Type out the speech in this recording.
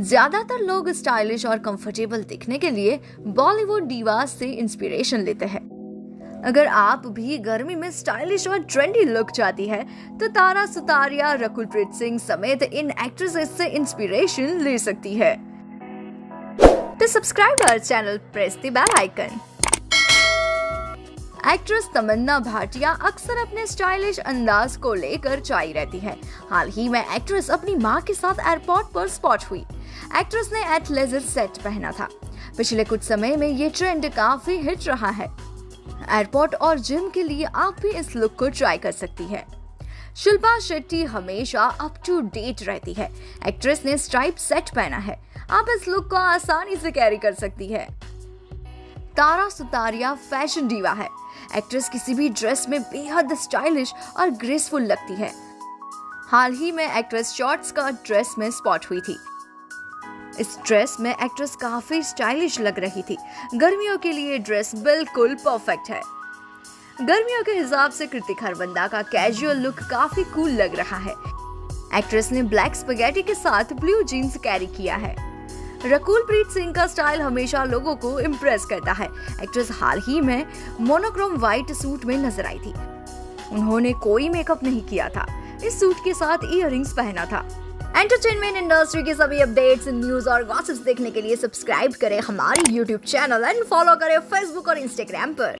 ज्यादातर लोग स्टाइलिश और कंफर्टेबल दिखने के लिए बॉलीवुड डीवास से इंस्पिरेशन लेते हैं। अगर आप भी गर्मी में स्टाइलिश और ट्रेंडी लुक चाहती है तो तारा सुतारिया, रकुल प्रीत सिंह समेत इन एक्ट्रेसेस से इंस्पिरेशन ले सकती है। तो subscribe our channel, press the bell icon. Actress Tamannaah Bhatia अक्सर अपने स्टाइलिश अंदाज को लेकर चाई रहती है। हाल ही में एक्ट्रेस अपनी मां के साथ एयरपोर्ट पर स्पॉट हुई। एक्ट्रेस ने एथलेजर सेट पहना था। पिछले कुछ समय में ये ट्रेंड काफी हिट रहा है। एयरपोर्ट और जिम के लिए आप भी इस लुक को ट्राई कर सकती है। शिल्पा शेट्टी हमेशा अप टू डेट रहती है। एक्ट्रेस ने स्ट्राइप सेट पहना है। आप इस लुक को आसानी से कैरी कर सकती है। तारा सुतारिया फैशन डीवा है। एक्ट्रेस किसी भी ड्रेस में बेहद स्टाइलिश और ग्रेसफुल लगती है। हाल ही में एक्ट्रेस शॉर्ट स्कर्ट ड्रेस में स्पॉट हुई थी। इस ड्रेस में एक्ट्रेस काफी स्टाइलिश लग रही थी। गर्मियों के लिए ड्रेस बिल्कुल परफेक्ट है। गर्मियों के हिसाब से कृतिक हरबंदा का कैजुअल लुक काफी कूल लग रहा है। एक्ट्रेस ने ब्लैक स्पैगेटी के साथ ब्लू जीन्स कैरी किया है। रकुल प्रीत सिंह का स्टाइल हमेशा लोगों को इम्प्रेस करता है। एक्ट्रेस हाल ही में मोनोक्रोम व्हाइट सूट में नजर आई थी। उन्होंने कोई मेकअप नहीं किया था। इस सूट के साथ इयररिंग्स पहना था। एंटरटेनमेंट इंडस्ट्री के सभी अपडेट्स, न्यूज और गॉसिप्स देखने के लिए सब्सक्राइब करें हमारी YouTube चैनल एंड फॉलो करें Facebook और Instagram पर।